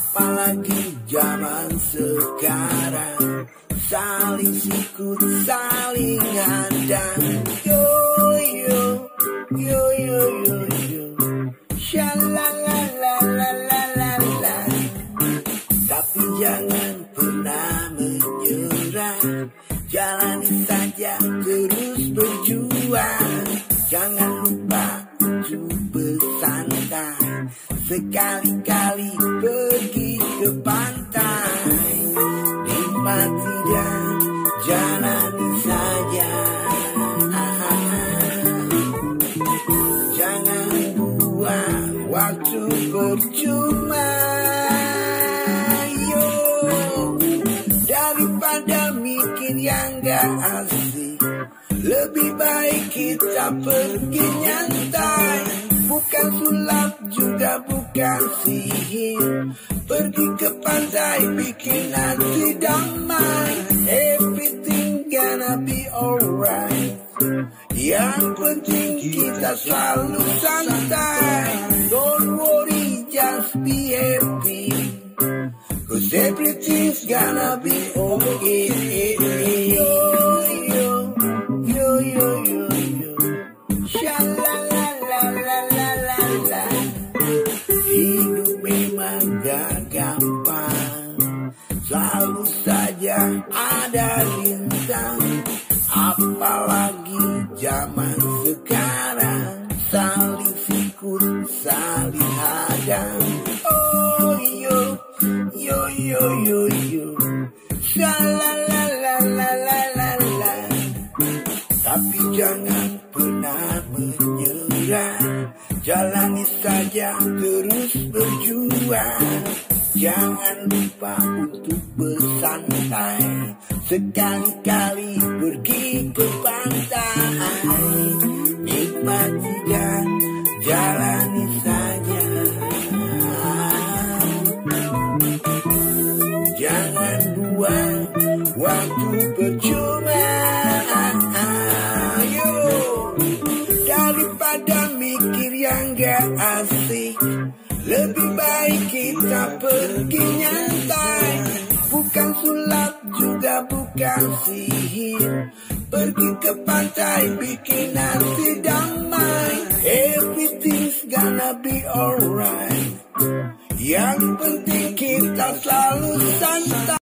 Apalagi zaman sekarang, saling sikut, saling hadang. Yo yo yo yo yo yo, shalalalalalalalala. Tapi jangan pernah menyerah, jalani saja terus berjuang. Jangan lupa untuk bersantai, sekali-kali pergi ke pantai. Nikmati dan jalani saja. Jangan buang waktu percuma. Yo, daripada mikir yang gak asik, lebih baik kita pergi nyantai. Bukan sulap juga bukan sihir, pergi ke pantai bikin hati damai. Everything gonna be alright, yang penting kita selalu santai. Don't worry, just be happy, 'cause everything's gonna be okay. Yo yo yo yo yo yo, shalalalalala. Hidup memang gak gampang, selalu saja ada rintang. Apalagi zaman sekarang, saling sikut, saling hadang. Oh yo yo yo yo yo, shalalalalala. Tapi jangan pernah menyerah, jalani saja terus berjuang. Jangan lupa untuk bersantai, sekali-kali pergi ke pantai. Nikmati dan jalani saja. Jangan buang waktu percuma. Yo, daripada mikir yang gak asik, lebih baik kita pergi nyantai. Bukan sulap juga bukan sihir, pergi ke pantai bikin hati damai. Everything's gonna be alright, yang penting kita selalu santai.